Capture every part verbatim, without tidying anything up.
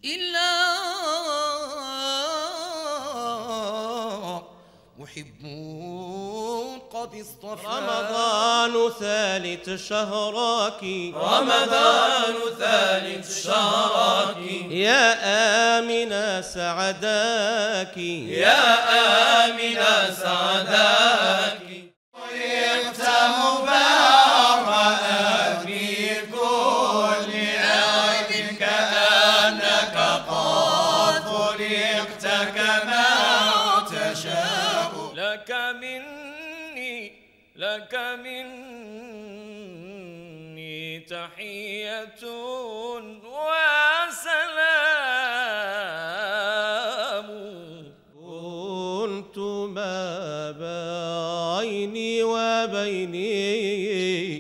إلا محبون قد اصطفى. رمضان ثالث شهرك، رمضان ثالث شهرك، يا آمنة سعداك، يا آمنة سعداك. طريقت مبارأ في كل عيد كأنك قد خلقت كما تشاء. لك مني لك مني تحية وسلام. كنت ما بيني وبيني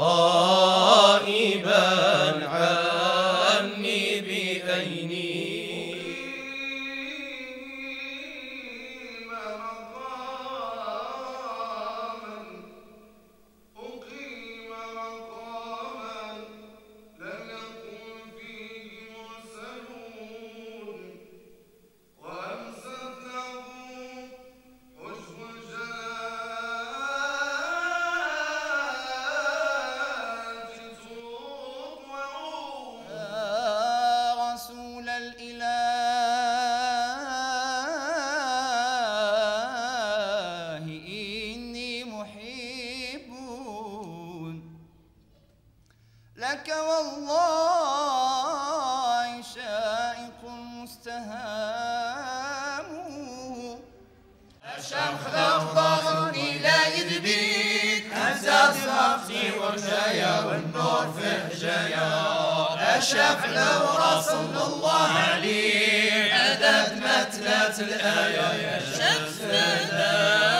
غائبا عني بأيني. لك والله شائق مستهام. الشمخ الأخضر إلى يدبيك أمزاز رأسي ورجايا والنور في حجايا. الشفع ورسول الله عليه عدد متلات الآية يا شمس